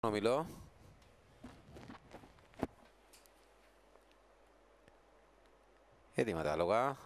Ομιλώ. Έτοιμα τα άλογα.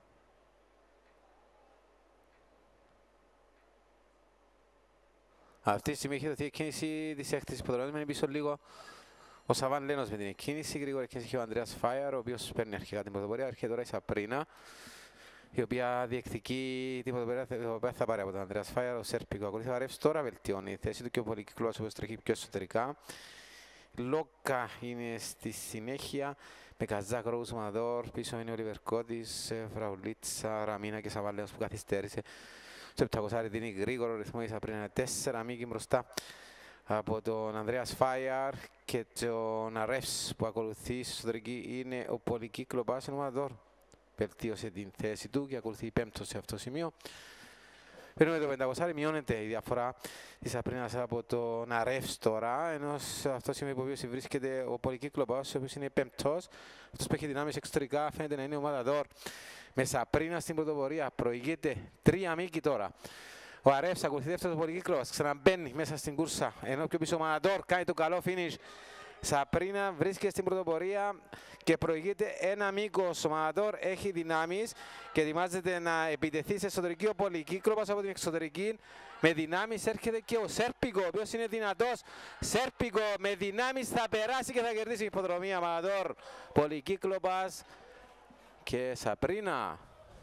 Αυτή τη στιγμή έχει δοθεί εκκίνηση της έκτησης υποδρομής. Μένει πίσω λίγο ο Σαβάν Λένος με την εκκίνηση. Γρήγορα εκκίνηση έχει ο Ανδρέας Φάιαρ, ο οποίος παίρνει αρχικά την πρωτοπορία. Έρχεται τώρα η Σαπρίνα, η οποία διεκδικεί την πρωτοπορία, θα πάρει από τον Ανδρέας Φάιαρ. Ο Σέρπικο ακολουθεί, θα ρεύσει τώρα, βελτιώνει η θέση του και ο Πολυκύκλος, ο οποίος τρέχει πιο εσωτερικά. Λόκα είναι στη συνέχεια με Καζάκ, Ρόους, Μαδόρ. Πίσω είναι ο Λιβερκώτης, Φραουλίτσα, Ραμίνα και Σαβάλεος που καθυστέρησε. Στο 700 δίνει γρήγορο ρυθμό η Σαπρίνα. 4 μήκη μπροστά από τον Ανδρέας Φάιαρ και τον Αρεύς που ακολουθεί. Στη εσωτερική είναι ο Πολυκύκλο Πάσιν, ο Μαδόρ. Βελτίωσε την θέση του και ακολουθεί πέμπτος σε αυτό το σημείο. Παίρνουμε το 500, μειώνεται η διαφορά της Σαπρίνας από τον Αρεύς τώρα, ενώ σε αυτό το σημείο που βρίσκεται ο Πολυκύκλο Πάσιν, ο οποίος είναι πέμπτος. Αυτός που έχει δυνάμεις εξωτερικά φαίνεται να είναι ο Μαδαδόρ. Με Σαπρίνα στην πρωτοπορία, προηγείται 3 μήκη τώρα. Ο Αρεύς ακολουθεί δεύτερος Πολυκύκλος, ξαναμπαίνει μέσα στην κούρσα, ενώ πιο πίσω ο Μαδαδόρ κάνει το καλό finish. Σαπρίνα βρίσκεται στην πρωτοπορία και προηγείται 1 μήκος. Ο Μαδαδόρ έχει δυνάμεις και ετοιμάζεται να επιτεθεί σε εσωτερική. Ο Πολυκύκλος από την εξωτερική με δυνάμεις έρχεται και ο Σέρπικο, ο οποίος είναι δυνατός. Σέρπικο με δυνάμεις θα περάσει και θα κερδίσει η υποδρομία. Μαδαδόρ, Πολυκύκλος και Σαπρίνα.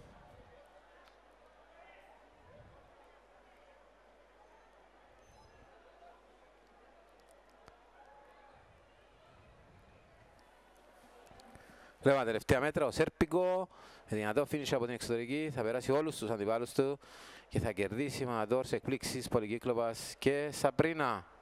Βλέπουμε τελευταία μέτρα, ο Σέρπικο, δυνατό finish από την εξωτερική, θα περάσει όλους τους αντιπάλους του και θα κερδίσει Μαδαδόρ σε εκπλήξεις, Πολυκύκλος και Σαπρίνα.